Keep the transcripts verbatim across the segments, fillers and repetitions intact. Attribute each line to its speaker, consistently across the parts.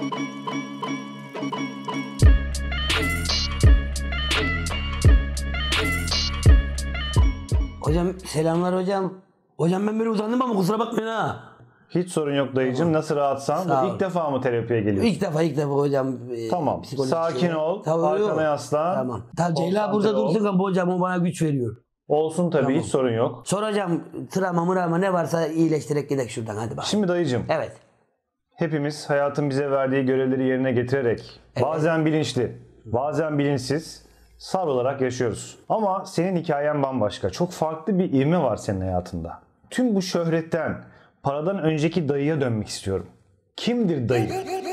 Speaker 1: Hocam selamlar hocam. Hocam ben böyle uzandım ama kusura bakmayın ha.
Speaker 2: Hiç sorun yok dayıcım. Tamam. Nasıl rahatsan? Bu ilk defa mı terapiye geliyorsun?
Speaker 1: İlk defa ilk defa hocam.
Speaker 2: Tamam. Sakin şey. ol. Tamam, arkana yaslan.
Speaker 1: Tamam. Tamam Ceyla burada dursun ama hocam o bana güç veriyor.
Speaker 2: Olsun tabii, tamam. Hiç sorun yok.
Speaker 1: Sor hocam, travma mırama ne varsa iyileştirerek gidelim şuradan, hadi bakalım.
Speaker 2: Şimdi dayıcım.
Speaker 1: Evet.
Speaker 2: Hepimiz hayatın bize verdiği görevleri yerine getirerek evet. bazen bilinçli, bazen bilinçsiz savrularak yaşıyoruz. Ama senin hikayen bambaşka. Çok farklı bir ivme var senin hayatında. Tüm bu şöhretten, paradan önceki dayıya dönmek istiyorum. Kimdir dayı?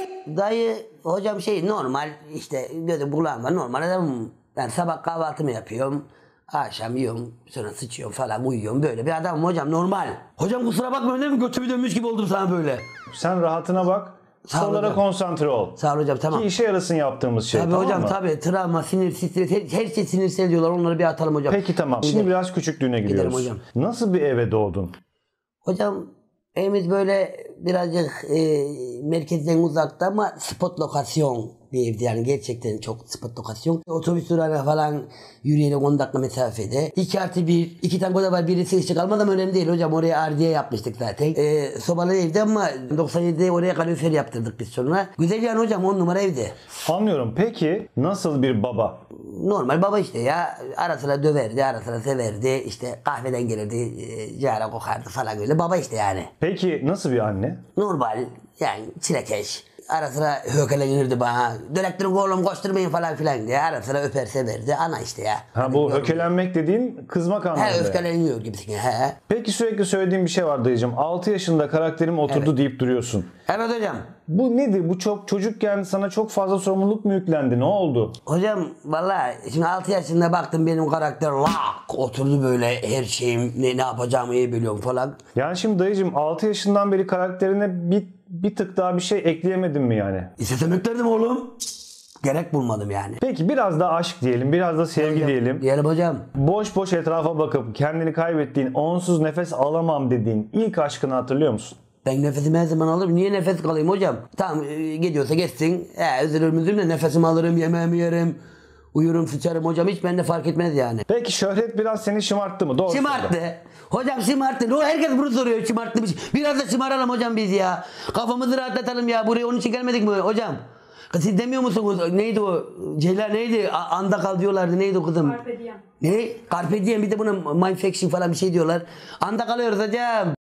Speaker 1: Dayı hocam şey normal işte gözüm kulağım var, normal adamım. Ben sabah kahvaltımı yapıyorum. Akşam yiyorum, sonra sıçıyorum falan, uyuyorum, böyle bir adamım hocam, normal. Hocam kusura bakma, değil mi? Götümü dönmüş gibi oldum sana böyle.
Speaker 2: Sen rahatına bak, sorulara konsantre ol.
Speaker 1: Sağ ol hocam, tamam.
Speaker 2: Ki işe yarasın yaptığımız şey,
Speaker 1: tabii
Speaker 2: tamam
Speaker 1: hocam,
Speaker 2: mı?
Speaker 1: tabii travma, sinir, stres, her, her şey sinirsel diyorlar, onları bir atalım hocam.
Speaker 2: Peki tamam, şimdi Gidelim. biraz küçüklüğüne gidiyoruz.
Speaker 1: Gidelim hocam.
Speaker 2: Nasıl bir eve doğdun?
Speaker 1: Hocam evimiz böyle birazcık e, merkezden uzakta ama spot lokasyon bir evdi, yani gerçekten çok spot lokasyon. Otobüs durağına falan yürüyerek on dakika mesafede. iki artı bir, iki tane oda var, birisi ışık almadan önemli değil hocam, oraya ardiye yapmıştık zaten. E, sobalı evde ama doksan yedide oraya kalorifer yaptırdık biz sonra. Güzel yani hocam, on numara evde.
Speaker 2: Anlıyorum. Peki nasıl bir baba?
Speaker 1: Normal baba işte ya, ara sıra döverdi, ara sıra severdi, işte kahveden gelirdi, e, cara kokardı falan, öyle baba işte yani.
Speaker 2: Peki nasıl bir anne?
Speaker 1: Normal yani, çilekeş. Ara sıra hökelenirdi bana. Dönektürün oğlum koşturmayın falan filan diye. Ara sıra öper severdi. Ana işte ya.
Speaker 2: Ha, bu hani hökelenmek dediğin kızmak anlamında.
Speaker 1: He, öfkeleniyor gibisin ya. He.
Speaker 2: Peki sürekli söylediğim bir şey var dayıcım. altı yaşında karakterim oturdu evet. deyip duruyorsun.
Speaker 1: Evet hocam.
Speaker 2: Bu nedir? Bu çok çocukken sana çok fazla sorumluluk mu yüklendi? Ne oldu?
Speaker 1: Hocam vallahi şimdi altı yaşında baktım benim karakter lak oturdu böyle, her şeyim ne, ne yapacağımı iyi biliyorum falan.
Speaker 2: Yani şimdi dayıcım altı yaşından beri karakterine bir bir tık daha bir şey ekleyemedin mi yani?
Speaker 1: İstesem eklerdim oğlum. Gerek bulmadım yani.
Speaker 2: Peki biraz da aşk diyelim, biraz da sevgi
Speaker 1: hocam,
Speaker 2: diyelim.
Speaker 1: Diyelim hocam.
Speaker 2: Boş boş etrafa bakıp kendini kaybettiğin, onsuz nefes alamam dediğin ilk aşkını hatırlıyor musun?
Speaker 1: Ben nefesimi her zaman alırım. Niye nefes kalayım hocam? Tamam e, gidiyorsa geçsin. He, üzülür müzülür de nefesimi alırım, yemeğimi yerim. Uyurum, sıçarım hocam, hiç bende fark etmez yani.
Speaker 2: Peki şöhret biraz seni şımarttı mı? Doğru
Speaker 1: şımarttı.
Speaker 2: söyle.
Speaker 1: Hocam şımarttı. O herkes bunu soruyor, şımarttı mı? Biraz da şımaralım hocam biz ya. Kafamızı rahatlatalım ya. Buraya onun için gelmedik mi hocam? Siz demiyor musunuz? Neydi o? Ceyla neydi? A anda kal diyorlardı. Neydi o kızım?
Speaker 3: Carpe diem.
Speaker 1: Ne? Carpe diem, bir de buna mindfaction falan bir şey diyorlar. Anda kalıyoruz hocam.